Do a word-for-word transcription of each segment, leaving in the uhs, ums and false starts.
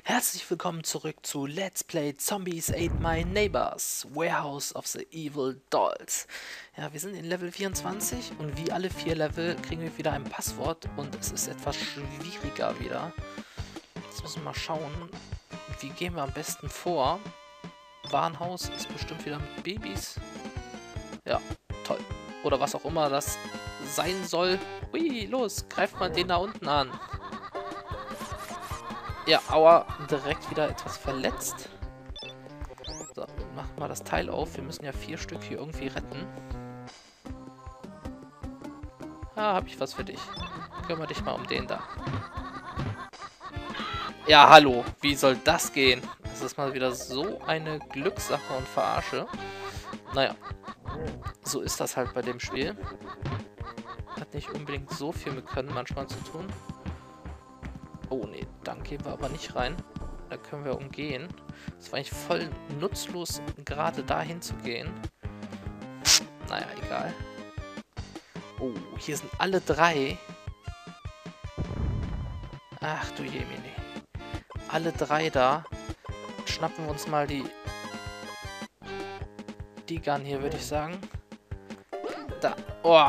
Herzlich willkommen zurück zu Let's Play Zombies Ate My Neighbors, Warehouse of the Evil Dolls. Ja, wir sind in Level vierundzwanzig und wie alle vier Level kriegen wir wieder ein Passwort und es ist etwas schwieriger wieder. Jetzt müssen wir mal schauen, wie gehen wir am besten vor. Warenhaus ist bestimmt wieder mit Babys. Ja, toll. Oder was auch immer das sein soll. Hui, los, greift mal den da unten an. Ja, aua, direkt wieder etwas verletzt. So, machen wir das Teil auf. Wir müssen ja vier Stück hier irgendwie retten. Ah, hab ich was für dich. Kümmere dich mal um den da. Ja, hallo. Wie soll das gehen? Das ist mal wieder so eine Glückssache und Verarsche. Naja, so ist das halt bei dem Spiel. Hat nicht unbedingt so viel mit Können manchmal zu tun. Oh ne, dann gehen wir aber nicht rein. Da können wir umgehen. Es war eigentlich voll nutzlos, gerade dahin zu gehen. Naja, egal. Oh, hier sind alle drei. Ach du Jemine. Alle drei da. Schnappen wir uns mal die... Die Gun hier, würde ich sagen. Da. Oh.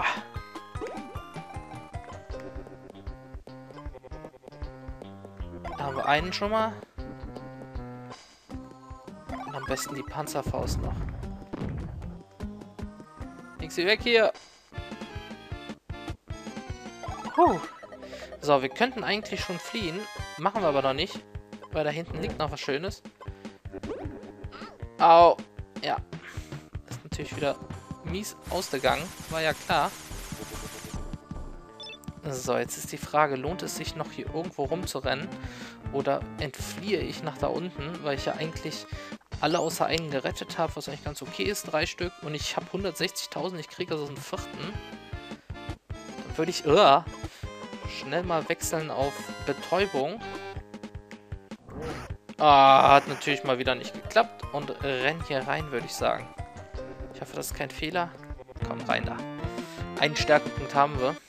Haben wir einen schon mal. Und am besten die Panzerfaust noch. Leg sie weg hier. Puh. So, wir könnten eigentlich schon fliehen. Machen wir aber noch nicht. Weil da hinten liegt noch was Schönes. Au. Ja. Das ist natürlich wieder mies ausgegangen. War ja klar. So, jetzt ist die Frage, lohnt es sich noch hier irgendwo rumzurennen? Oder entfliehe ich nach da unten, weil ich ja eigentlich alle außer einen gerettet habe, was eigentlich ganz okay ist, drei Stück. Und ich habe hundertsechzigtausend, ich kriege also einen vierten. Dann würde ich uh, schnell mal wechseln auf Betäubung. Ah, hat natürlich mal wieder nicht geklappt. Und renn hier rein, würde ich sagen. Ich hoffe, das ist kein Fehler. Komm, rein da. Einen Stärkepunkt haben wir.